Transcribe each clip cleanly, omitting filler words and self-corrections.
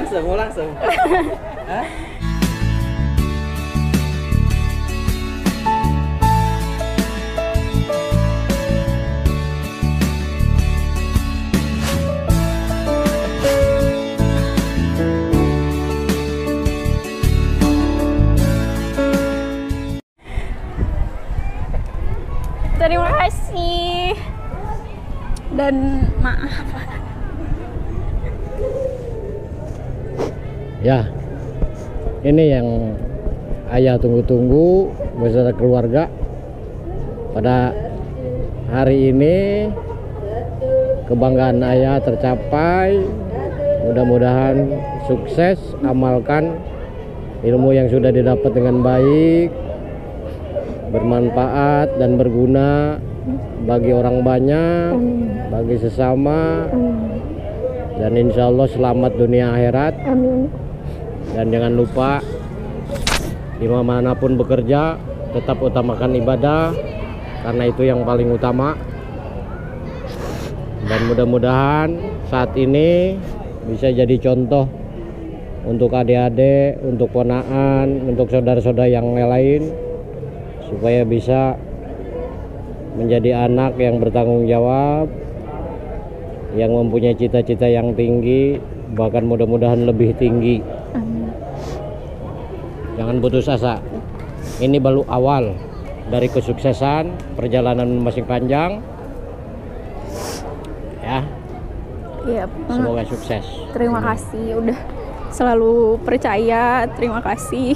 mau langsung. Hah? Terima kasih dan maaf. Ya, ini yang ayah tunggu-tunggu beserta keluarga. Pada hari ini kebanggaan ayah tercapai. Mudah-mudahan sukses, amalkan ilmu yang sudah didapat dengan baik, bermanfaat dan berguna bagi orang banyak, bagi sesama, dan insya Allah selamat dunia akhirat. Dan jangan lupa dimanapun bekerja tetap utamakan ibadah, karena itu yang paling utama. Dan mudah-mudahan saat ini bisa jadi contoh untuk adik-adik, untuk ponakan, untuk saudara-saudara yang lain, supaya bisa menjadi anak yang bertanggung jawab, yang mempunyai cita-cita yang tinggi, bahkan mudah-mudahan lebih tinggi. Jangan putus asa. Ini baru awal dari kesuksesan, perjalanan masih panjang. Ya. Iya, semoga sukses. Terima kasih udah selalu percaya. Terima kasih.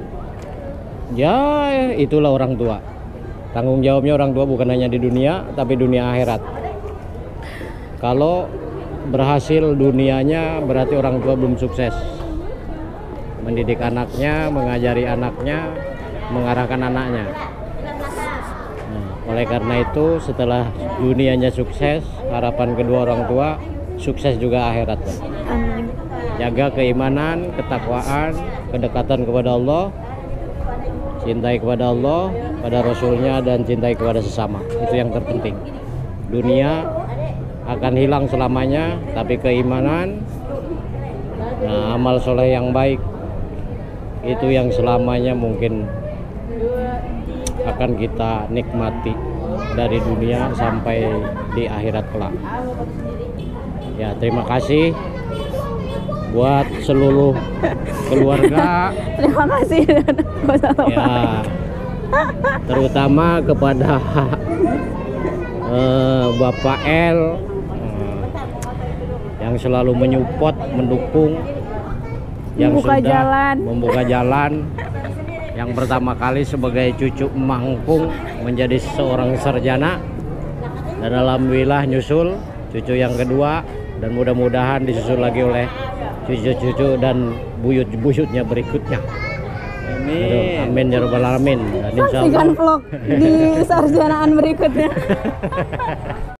Ya, itulah orang tua. Tanggung jawabnya orang tua bukan hanya di dunia, tapi dunia akhirat. Kalau berhasil dunianya, berarti orang tua belum sukses. Mendidik anaknya, mengajari anaknya, mengarahkan anaknya. Oleh karena itu, setelah dunianya sukses, harapan kedua orang tua sukses juga akhirat. Amin. Jaga keimanan, ketakwaan, kedekatan kepada Allah, cintai kepada Allah, pada Rasulnya, dan cintai kepada sesama. Itu yang terpenting. Dunia akan hilang selamanya, tapi keimanan, amal soleh yang baik, itu yang selamanya mungkin akan kita nikmati dari dunia sampai di akhirat kelak. Ya, terima kasih buat seluruh keluarga. Terima kasih. Ya, terutama kepada Bapak L yang selalu menyupport, mendukung, yang membuka sudah jalan. membuka jalan. Yang pertama kali sebagai cucu Mangkung menjadi seorang sarjana, dan alhamdulillah nyusul cucu yang kedua, dan mudah-mudahan disusul lagi oleh cucu-cucu dan buyut-buyutnya berikutnya. Amin. Amin ya rabbal alamin. Dan Saksikan vlog di sarjanaan berikutnya.